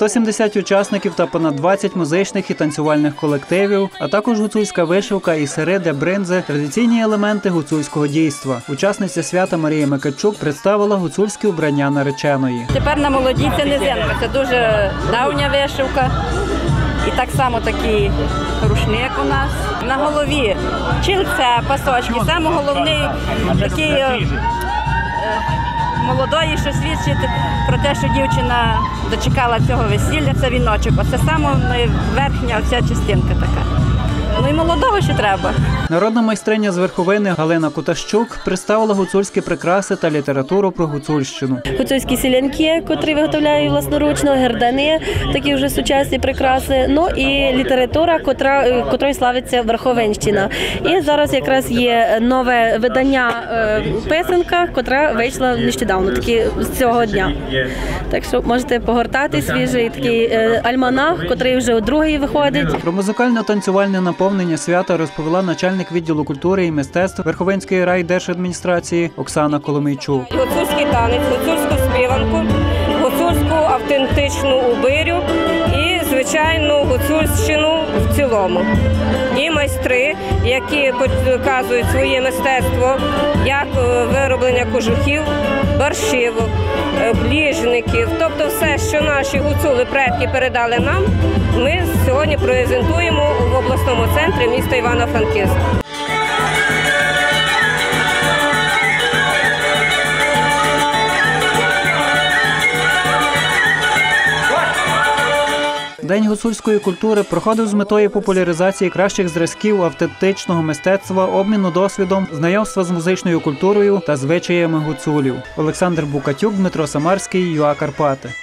170 учасників та понад 20 музичних і танцювальних колективів, а також гуцульська вишивка і сири для бринзи – традиційні елементи гуцульського дійства. Учасниця свята Марія Микитчук представила гуцульське убрання нареченої. Тепер на молоді це низинка, це дуже давня вишивка. І так само такий рушник у нас. На голові чільце, пасочки. Саме головний такий молодої, що свідчить про те, що дівчина дочекала цього весілля, це віночок. Оце саме верхня ця частинка така. Ну і молодого ще треба. Народна майстриня з Верховини Галина Кутащук представила гуцульські прикраси та літературу про Гуцульщину. Гуцульські сілянки, котрі виготовляють власноручно, гердани, такі вже сучасні прикраси, ну і література, котрою славиться Верховинщина. І зараз якраз є нове видання писанка, котра вийшла нещодавно, такі з цього дня. Так що можете погортати свіжий такий альманах, котрий вже другий виходить. Про музикально-танцювальне наповнення свята розповіла начальник відділу культури і мистецтв Верховинської райдержадміністрації Оксана Коломийчук. Гуцульський танець, гуцульську співанку, гуцульську автентичну убирю і, звичайно, гуцульщину в цілому. І майстри, які показують своє мистецтво, як вироблення кожухів, борщівок, бліжників, тобто все, що наші гуцули предки передали нам, ми сьогодні презентуємо в обласному центрі міста Івано-Франківська. День гуцульської культури проходив з метою популяризації кращих зразків автентичного мистецтва, обміну досвідом, знайомства з музичною культурою та звичаями гуцулів. Олександр Букатюк, Дмитро Самарський, ЮА Карпати.